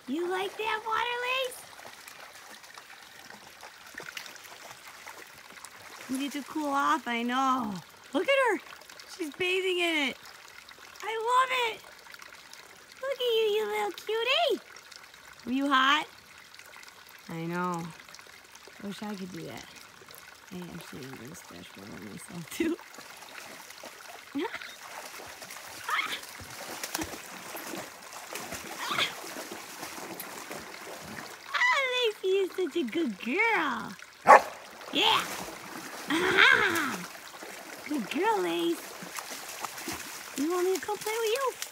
You like that water, Lace? You need to cool off, I know. Look at her. She's bathing in it. I love it. Look at you, you little cutie. Were you hot? I know. I wish I could do that. I actually am going to splash water on myself, too. Lacey is such a good girl. Yeah. Good girl, Lace. You want me to come play with you?